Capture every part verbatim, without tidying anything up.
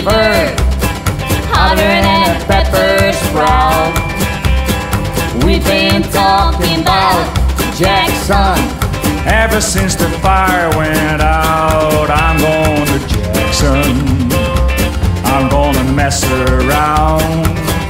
fever, hotter than a pepper sprout. We've been talking about Jackson ever since the fire went out. I'm going to Jackson, I'm gonna mess around.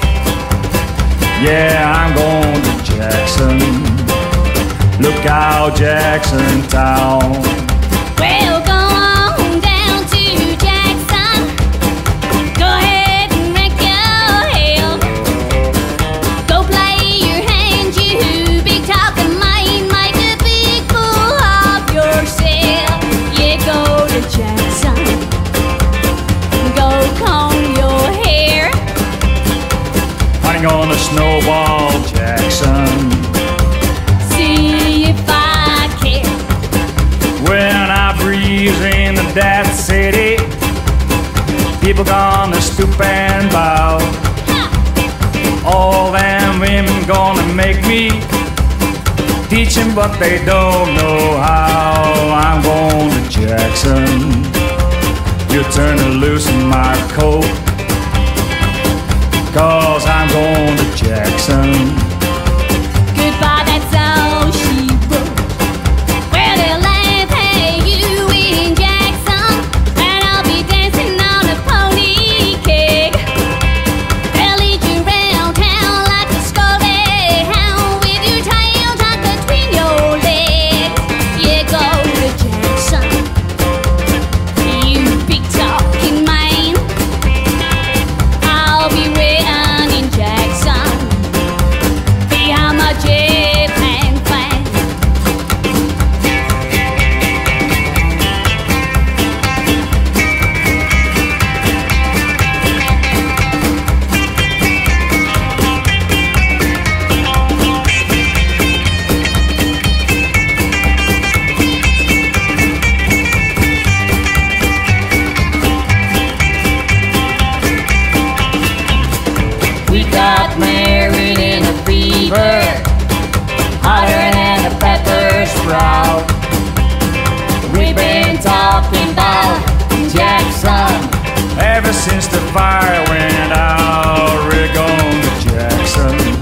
Yeah, I'm going to Jackson, look out Jackson Town. Well, go on down to Jackson, go ahead and wreck your hell. Go play your hand, you big talking mind, make a big fool of yourself. Yeah, go to Jackson, go comb your hair. I'm gonna snowball Jackson, See if I care. when I breeze into that city, people gonna stoop and bow. All them women gonna make me teach them what they don't know how. I'm going to Jackson, you turn to loosen my coat, 'cause I'm going to Jackson. Goodbye, that's all she wrote. Well, they'll laugh at you in Jackson, and I'll be dancing on a pony keg. They'll lead you round town like a scolded hound with your tail tucked between your legs. Yeah, go to Jackson, you big talking man. I'll be waiting in Jackson behind my jet and fan. We got married in a fever, hotter than a pepper sprout. We've been talking about Jackson Ever since the fire went out, we're going to Jackson.